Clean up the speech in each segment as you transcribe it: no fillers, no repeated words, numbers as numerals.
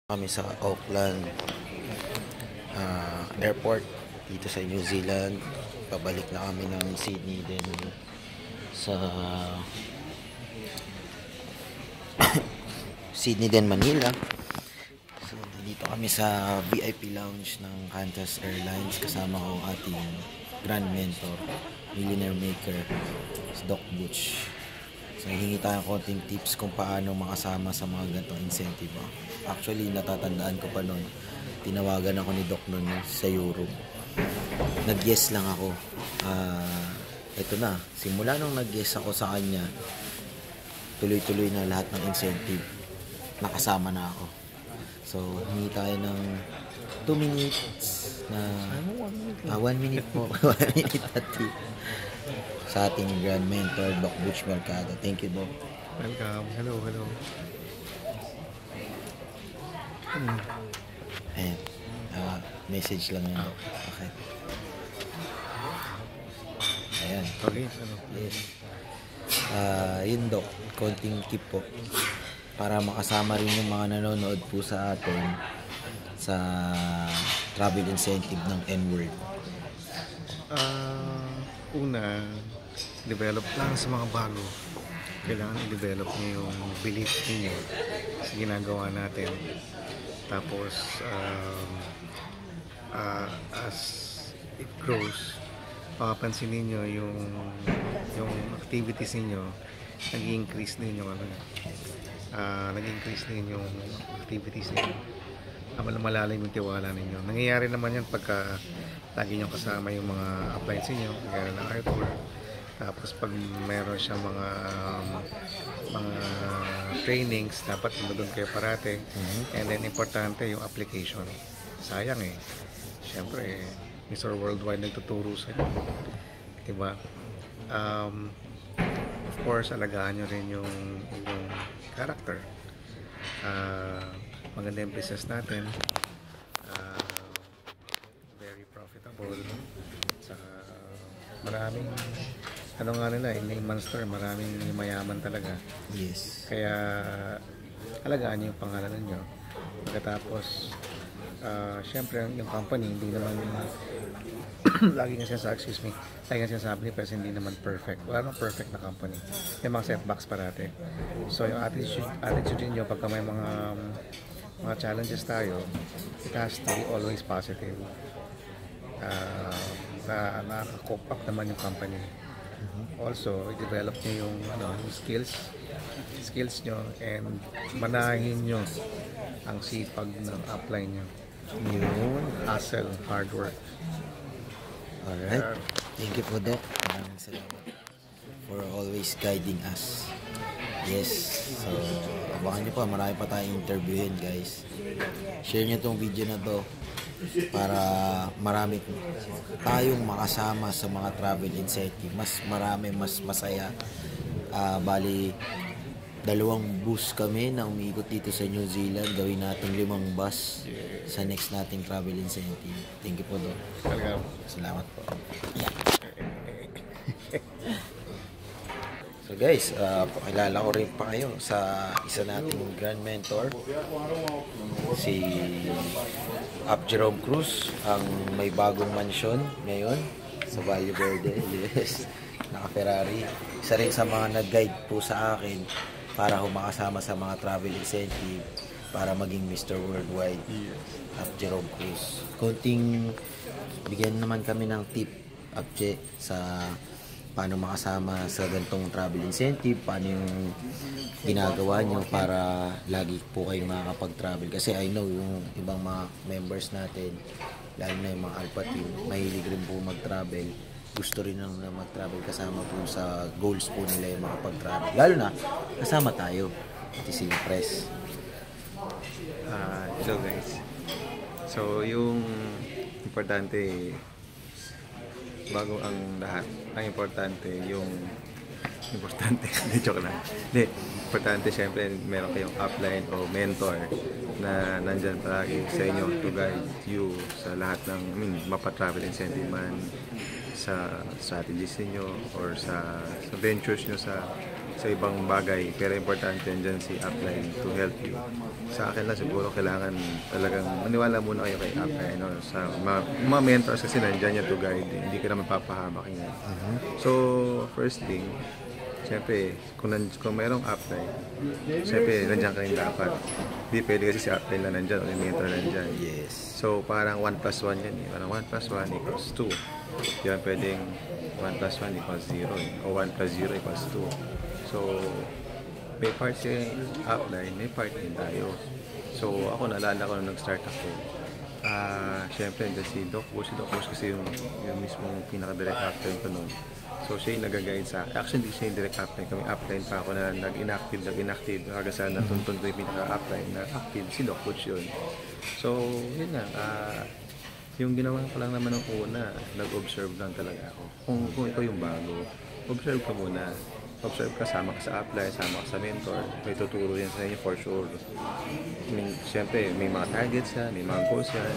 Kami sa Auckland Airport dito sa New Zealand. Pabalik na kami ng Sydney din sa Sydney din Manila. So dito kami sa VIP lounge ng Qantas Airlines kasama ko ang ating grand mentor, millionaire maker, si Doc Butch. So hihingi tayo konting tips kung paano makasama sa mga ganitong incentive. Actually, natatandaan ko pa noon, tinawagan ako ni Doc noon sa Europe. Nag-yes lang ako. Ito na, simula nung nag-yes ako sa kanya, tuloy-tuloy na lahat ng incentive. Nakasama na ako. So, hingi tayo ng 2 minutes na 1 minute po. 1 minute at tip sa ating grand mentor, Doc Butch Mercado. Thank you, Doc. Welcome. Hello. Ayan. Message lang yun, Doc. Okay. Ayan. Okay. Yes. Yun, Doc. Konting tip po. Para makasama rin yung mga nanonood po sa atin sa travel incentive ng N-World. Una, develop lang sa mga bago. Kailangan i-develop niyo yung belief niyo sa ginagawa natin. Tapos, as it grows, papansin niyo yung activities niyo, nag-increase din yung nag-increase din yung activities niyo. Malalim yung tiwala ninyo. Nangyayari naman yan pagka lagi nyo kasama yung mga appliance niyo, kaya na Arthur. Tapos pag meron siyang mga trainings, dapat doon kayo parate. And then importante yung application. Sayang Siyempre, Mr. Worldwide nagtuturo sa inyo. Diba? Of course, alagaan nyo rin yung character. Maganda yung business natin. Very profitable. Saka maraming in Monster, maraming mayaman talaga. Yes. Kaya alagaan niyo yung pangalan niyo. Pagkatapos syempre yung company hindi naman lagi nga sinasabi ni Pres, hindi naman perfect. Wala nang perfect na company. May mga setbacks parate. So yung attitude niyo pagka may mga challenges tayo, it has to be always positive. Na nakaka-cope up naman yung company. Also, i-develop nyo yung skills nyo, and manahin nyo ang sipag ng upline nyo. Yung hustle, hard work. Alright. Thank you po, Doc. Maraming salamat for always guiding us. Yes. So, abangan nyo pa. Marami pa tayong interviewin, guys. Share nyo tong video na to para marami tayong makasama sa mga travel incentive. Mas marami, mas masaya. Bali, 2 bus kami na umiikot dito sa New Zealand. Gawin natin 5 bus sa next nating travel incentive. Thank you po, Doc. Welcome. Salamat po. Yeah. So guys, pakilala ko rin pa kayo sa isa nating grand mentor, si Jerome Cruz, ang may bagong mansyon ngayon sa Valle Verde. Yes, naka-Ferrari. Isa rin sa mga nag-guide po sa akin para makasama sa mga travel incentive para maging Mr. Worldwide. Jerome Cruz. Konting bigyan naman kami ng tip sa paano makasama sa ganitong travel incentive, paano yung ginagawa nyo para lagi po kayong makakapag-travel. Kasi I know yung ibang mga members natin, lalo na yung mga Alpha Team, mahilig rin po mag-travel. Gusto rin nang mag-travel kasama po sa goals po nila yung makapag-travel. Lalo na, kasama tayo. Ito si Pres. Hello guys. So yung importante, bago ang lahat, ang importante, joke lang. Importante syempre meron kayong upline o mentor na nandyan palagi sa inyo to guide you sa lahat ng mapa-travel incentive man, sa strategies niyo or sa ventures niyo sa sa ibang bagay, pero importante dyan si upline to help you. Sa akin lang siguro kailangan talagang maniwala muna kayo kay upline, no? Sa mga mentors kasi nandyan yan to guide, hindi ka naman papahamak yan. So first thing, siyempre, kung mayroong upline, siyempre, nandiyan ka rin dapat. Hindi pwede kasi si upline lang nandyan o yung mentor nandyan. Yes. So, parang 1 plus 1 yan eh. Parang 1 plus 1 equals 2. Yan pwedeng 1 plus 1 equals 0 eh. O 1 plus 0 equals 2. So, may part si upline, may part din tayo. So, ako naalala ko nung nag-start ako. Siyempre, si Doc Bush kasi yung mismong pinaka-direct upline ko noon. So siya yung nag-guide sa akin. Actually, hindi siya yung direct upline. Kami upline pa ako na nag-inactive. Hanggang sa natuntun ko yung pinaka-upline na active. Si Doc Coach yun. So, yun na. Yung ginawa ko lang naman ng una, nag-observe lang talaga ako. Kung ikaw yung bago, observe ka muna. Observe ka, sama ka sa upline, sama ka sa mentor. May tuturo yan sa inyo for sure. Siyempre, may mga targets yan, may mga goals yan.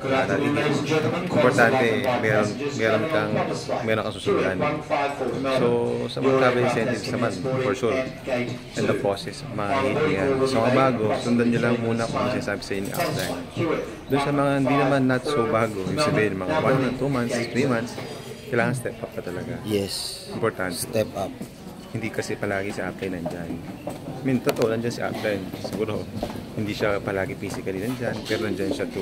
Importante, meron kang susundan. So, sa mga travel incentives naman, for sure. And the process, makahit yan. So, mga bago, sundan nyo lang muna kung ano sinasabi sa inyo upline. Doon sa mga hindi naman not so bago, yung sabihin, mga 1 month, 2 months, 3 months, kailangan step up ka talaga. Yes. Importante. Step up. Hindi kasi palagi si upline nandyan. I mean, totoo, nandyan si upline. Siguro, hindi siya palagi physically nandyan, pero nandyan siya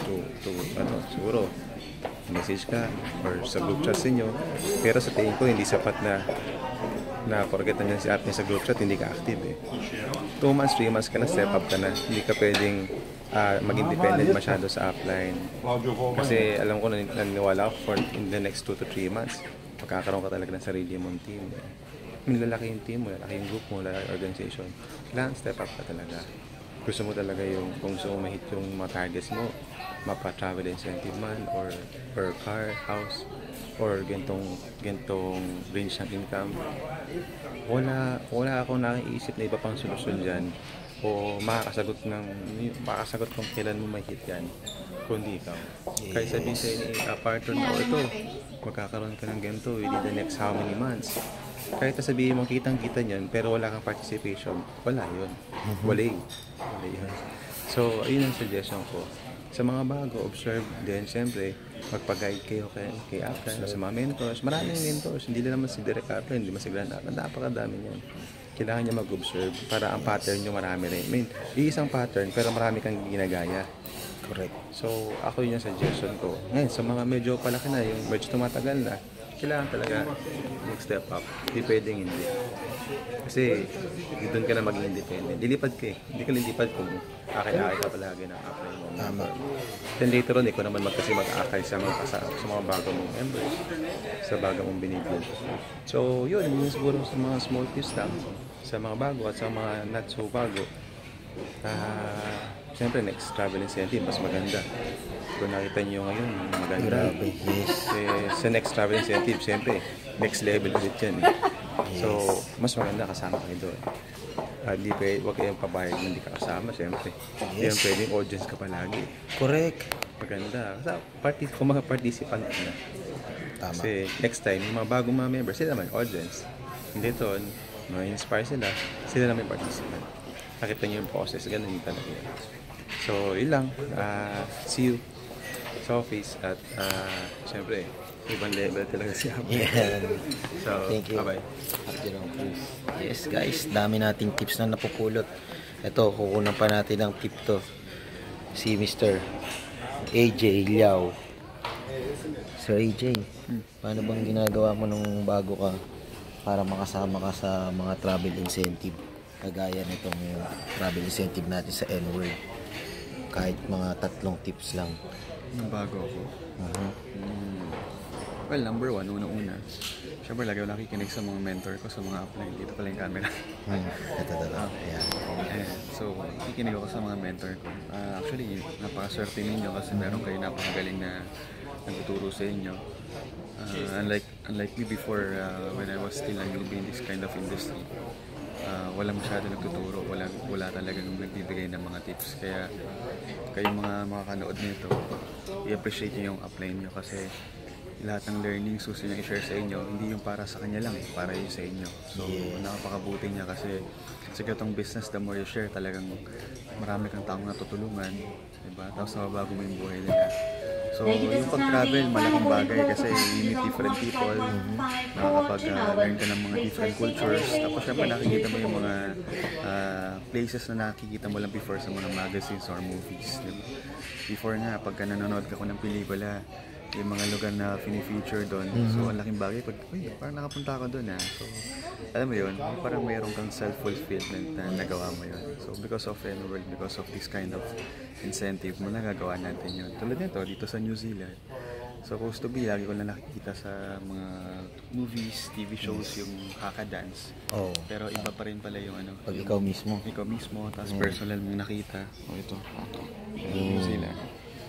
siguro, message ka, or sa group chat ninyo. Pero sa tingin ko, hindi sapat na forget nandyan si upline sa group chat, hindi ka active eh. 2 months, 3 months ka na, step up ka na. Hindi ka pwedeng maging dependent masyado sa upline. Kasi alam ko, naniniwala ako for in the next 2 to 3 months, magkakaroon ka talaga ng sarili mong team. Lalaki yung team mo, lalaki yung group mo, lalaki yung organization. Kailangan step up ka talaga. Gusto mo talaga yung, kung gusto mo ma-hit yung mga targets mo, mapa-travel incentive man, or per car, house, or gantong range ng income. Wala akong nakiisip na iba pang solusyon dyan o makakasagot kung kailan mo ma-hit yan, kundi ikaw. Kaya sabihin sa inyo, partner mo ito, magkakaroon ka ng ganito within the next how many months. Kahit sabihin mo kitang-kita niyan pero wala kang participation, wala yun. Wala yun. So, ayun ang suggestion ko. Sa mga bago, observe din, siyempre, magpag-guide kayo kay upline, sa mga mentors. Maraming mentors, hindi lang naman si direct upline, hindi man si grand upline, napakadami niyan. Kailangan niya mag-observe para ang pattern niyo marami rin. I mean, iisang pattern pero marami kang ginagaya. Correct. So, ako yun yung suggestion ko. Ngayon, sa mga medyo palaki na, yung medyo tumatagal na, kailangan talaga mag-step up. Hindi pwedeng hindi. Kasi doon ka na maging independent. Dilipad ka eh. Hindi ka lilipad kung akay-akay ka palagi ng apply mo. Tama. Then later on, ikaw naman mag-akay sa mga bago mong members, sa bago mong binibig. So yun siguro sa mga small tips lang, sa mga bago at sa mga not so bago. Siyempre, next travel incentive, mas maganda. Kung nakita nyo ngayon, maganda. Grabe, yes. Sa next travel incentive, siyempre, next level ulit yan. Yes. So, mas maganda kasama kayo doon. Huwag kayong pabayag na hindi ka kasama, siyempre. Hindi Yes. pwedeng audience ka palagi. Correct. Maganda. Kung mga participant ka na. Tama. Kasi next time, yung mga bagong mga members, sila naman audience. Hindi doon, ma-inspire sila naman yung participant. Nakita nyo yung process, ganun yung talaga yun. So, yun lang. See you sa office at siyempre, ibang level talaga siya. Yeah. So, Thank you. bye-bye. Abjerome Cruz. Yes guys, dami nating tips na napupulot. Ito, kukunan pa natin ng tip to. Si Mr. AJ Liao. Sir AJ, paano bang ginagawa mo nung bago ka para makasama ka sa mga travel incentive? Kagaya nitong travel incentive natin sa N-Word. Kahit mga 3 tips lang. Nung bago ako. Well, number 1, unang-una. Siyempre, lagi ako nakikinig sa mga mentor ko, sa mga upline. Dito pala yung camera. Ito. Yeah. So, nakikinig ako sa mga mentor ko. Actually, napakaswerte ninyo kasi meron kayo napakagaling na nagtuturo sa inyo. Unlike me before, when I was still a newbie in this kind of industry, wala masyado nagtuturo, wala talagang nagbibigay ng mga tips. Kaya kayong mga makakanood nito, i-appreciate nyo yung upline nyo kasi lahat ng learnings gusto niya i-share sa inyo, hindi yung para sa kanya lang, para yun sa inyo. So, napakabuti niya kasi itong business, the more you share, talagang marami kang taong natutulungan, diba? Tapos nababago mo yung buhay nila. So, yung pag-travel, malaking bagay kasi you meet different people, nakakapag-learn ka ng mga different cultures, tapos syempre nakikita mo yung mga places na nakikita mo lang before sa mga magazines or movies. Diba? Before nga, pagka nanonood ka ko ng pelikula, yung mga lugar na fini-feature doon. So, ang laking bagay pag, uy, parang nakapunta ako doon So, alam mo yun, parang mayroon kang self-fulfillment na nagawa mo yun. So, because of N-World, because of this kind of incentive mo, nagagawa natin yun. Tulad nito, dito sa New Zealand. Supposed to be, lagi ko na nakikita sa mga movies, TV shows, yung haka-dance. Oh. Pero iba pa rin pala yung ano. Pag ikaw mismo. Ikaw mismo, tapos personal mong nakita. Ito. New Zealand.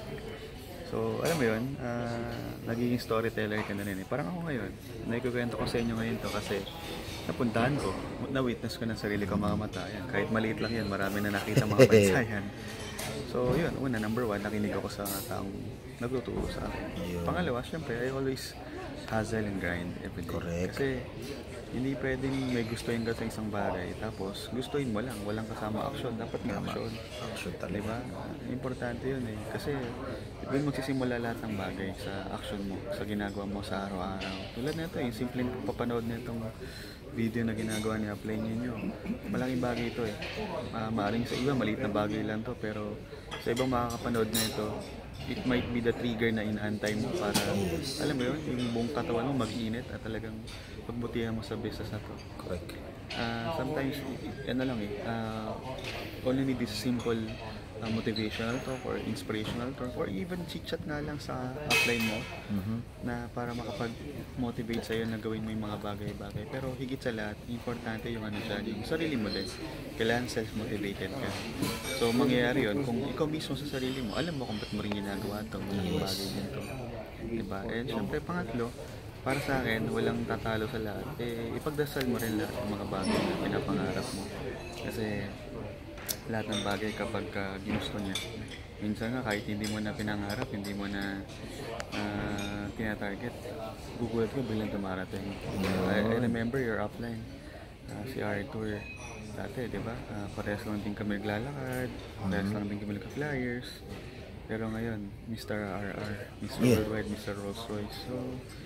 So, alam mo yun, nagiging storyteller ka na rin. Parang ako ngayon, naikukwento ko sa inyo ngayon to kasi napuntahan ko, na-witness ko ng sarili ko mga mata. Yan, kahit maliit lang yan, marami na nakita mga pansayan. So, yun, una, number one, nakinig ako sa taong nagtuturo sa akin. Pangalawa, syempre, I always hustle and grind every day. Correct. Kasi, hindi pwedeng may gustuin ka sa isang bagay, tapos gustuin mo lang, walang kasama action. Dapat may action. Action talaga. Diba? Importante yun eh. Kasi doon magsisimula lahat ng bagay sa action mo, sa ginagawa mo sa araw-araw. Tulad nito, yung simpleng papanood nitong video na ginagawa ni Apply ninyo. Malaking bagay ito eh. Maaaring sa iba, maliit na bagay lang to, pero sa ibang makakapanood na ito, it might be the trigger na inaantay mo para, alam mo yun, yung buong katawan mo mag-init at talagang pagbutihan mo sa business na to. Correct. Sometimes, ano lang eh, only need this simple motivational talk or inspirational talk or even chit-chat nga lang sa upline mo na para makapag-motivate sa'yo na gawin mo yung mga bagay-bagay. Pero higit sa lahat, importante yung ano dyan, yung sarili mo din. Kailangan self-motivated ka. So, mangyayari yun, kung ikaw mismo sa sarili mo, alam mo kung ba't mo rin ginagawa ito, malaking bagay nito. Diba? And syempre, pangatlo, para sa akin, walang tatalo sa lahat. Ipagdasal mo rin lahat ng mga bagay na pinapangarap mo. Kasi lahat ng bagay kapag ginusto niya. Minsan nga kahit hindi mo na pinangarap, hindi mo na tina-target, gugulat ka bilang dumarating. I remember your upline, si Arthur. Dati, di ba? Parehas lang din kami naglalakad, parehas lang din kami nagka-flyers. Pero ngayon, Mr. RR, Mr. Worldwide, Mr. Rolls Royce. So,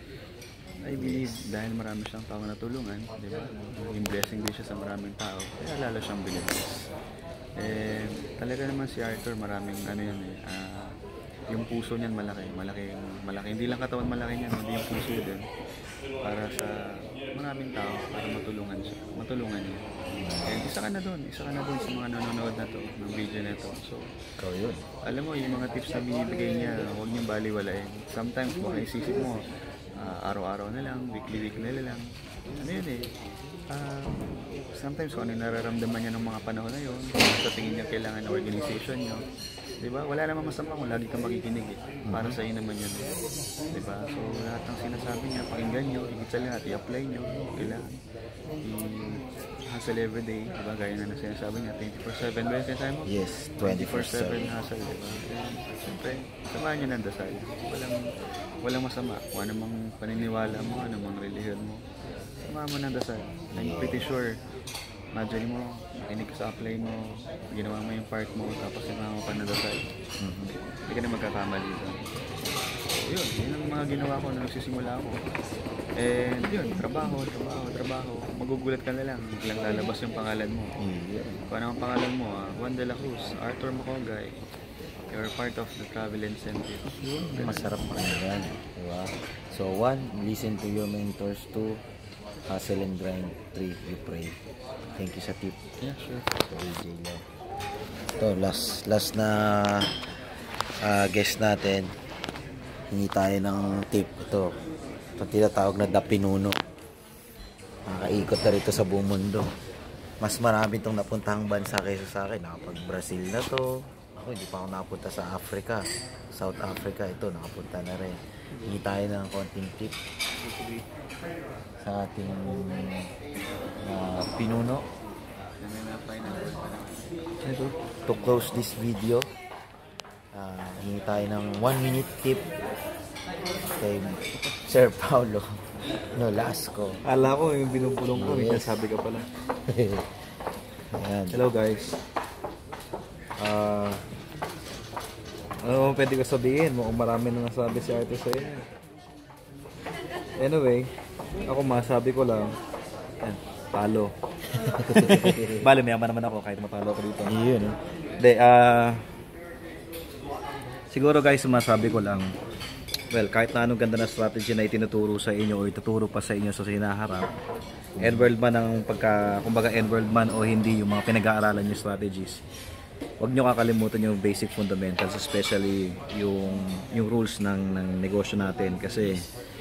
I believe dahil marami siyang tao na tulungan, di ba? Yung blessing din siya sa maraming tao, kaya lalo siyang binibis. Talaga naman si Arthur, maraming ano yan eh, yung puso niyan malaki. Hindi lang katawan malaki niyan, hindi yung puso din. Para sa maraming tao, para matulungan niya. Isa ka na doon sa mga nanonood na to, ng video na to. So, Ikaw yun. alam mo, yung mga tips na binibigay niya, huwag niyong baliwalain. Sometimes, baka isisip mo, araw-araw na lang, weekly na lang. Ano yun eh, sometimes kung ano yung nararamdaman niya ng mga panahon na yun, sa tingin niya kailangan ng organization niyo, diba? Wala namang masama kung lagi kang makikinig eh. Para sa iyo naman yun, diba? So lahat ng sinasabi niya, pakinggan niyo, higit sa lahat, i-apply niyo, kailangan i-hustle everyday, diba? Gaya na sinasabi niya, 24/7 ba yung sinasabi mo? Yes, 24/7 hustle, diba? Siyempre, samahan niyo ng dasal. Walang masama. Kung anumang paniniwala mo, anumang relihiyon mo, samahan mo ng dasal. I'm pretty sure, imagine mo, makinig ka sa apply mo, ginawa mo yung part mo, tapos samahan mo pa ng dasal. Hindi ka na magkakamali doon. So, yun ang mga ginawa ko na nagsisimula ako. And yun, trabaho. Magugulat ka na lang, biglang lalabas yung pangalan mo. Kung ano ang pangalan mo, Juan de la Cruz, Arthur Macogay, you're part of the travel incentive. Masarap pakinggan, diba? So 1, listen to your mentors. 2, hustle and grind. 3, you pray. Thank you sa tip. Yeah, sure. So AJ lang. Ito, last na guest natin. Hingi tayo ng tip. Ito tinatawag na Dapinuno. Nakakaikot na rito sa buong mundo. Mas marami itong napuntahang bansa kaysa sa akin. Nakapag-Brazil na to. Ako, hindi pa ako nakapunta sa Africa. South Africa, ito, nakapunta na rin. Hingi tayo ng konting tip sa ating pinuno. To close this video, hingi tayo ng 1 minute tip kay Sir Paulo Nolasco. Ala ko yung binubulong ko, Yes. sabi ka pala. Ayan. Hello guys. Ano pwede ko sabihin? Mukhang marami na nasabi si Arthur sa inyo. Anyway, ako masabi ko lang, yan, talo. Bale, mayaman naman ako kahit matalo ako dito. Yun. Hindi, siguro guys, masabi ko lang, well, kahit na anong ganda na strategy na itinuturo sa inyo o ituturo pa sa inyo sa hinaharap, N-World man ang kumbaga N-World man o hindi yung mga pinag-aaralan yung strategies, huwag nyo kakalimutan yung basic fundamentals, especially yung rules ng negosyo natin. Kasi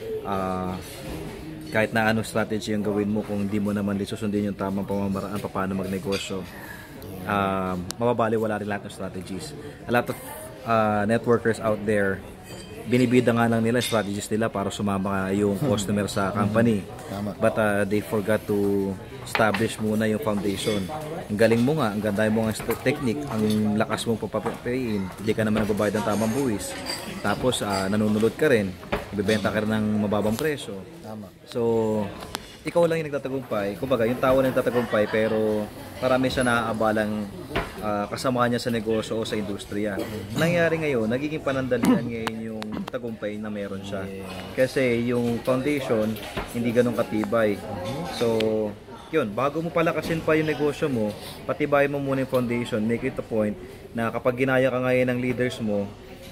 kahit na anong strategy yung gawin mo, kung hindi mo naman susundin yung tamang pamamaraan paano magnegosyo, mababaliwala rin lahat ng strategies. A lot of networkers out there, binibida nga lang nila strategies nila para sumama yung customer sa company. But they forgot to establish muna yung foundation. Ang galing mo nga, ang ganda mo nga technique, ang lakas mong papapayin, hindi ka naman nagbabayad ng tamang buwis. Tapos nanunulot ka rin, ibebenta ka rin ng mababang presyo. So, ikaw lang yung nagtatagumpay. Kumbaga, yung tao na nagtatagumpay pero marami siya naaabalang kasama niya sa negosyo o sa industriya. Nangyari ngayon, nagiging panandalian ngayon yung tagumpay na meron siya. Kasi yung foundation, hindi ganun katibay. So, yun, bago mo palakasin pa yung negosyo mo, patibayin mo muna yung foundation, make it a point na kapag ginaya ka ngayon ng leaders mo,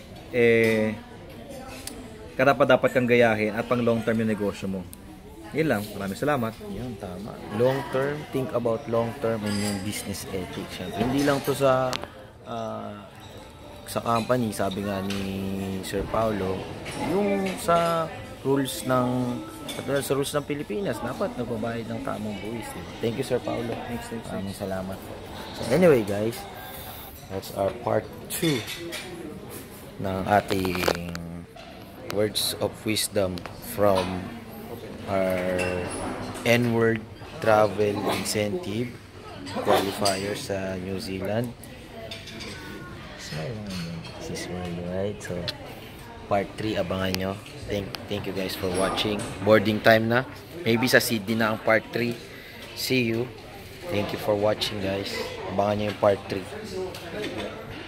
dapat kang gayahin at pang long term yung negosyo mo. Yun lang, maraming salamat. Yun, tama. Long term, think about long term and yung business ethics. Siyempre, hindi lang to sa company, sabi nga ni Sir Paulo, yung sa rules ng Pilipinas, dapat nagbabayad ng tamang buwis. Thank you, Sir Paulo. Maraming salamat. So anyway guys, that's our part 2 ng ating words of wisdom from our N-Word Travel Incentive qualifier sa New Zealand. So, this is worldwide. So, part 3, abangan nyo. Thank you guys for watching. Boarding time na. Maybe sa Sydney na ang part 3. See you. Thank you for watching guys. Abangan nyo yung part 3.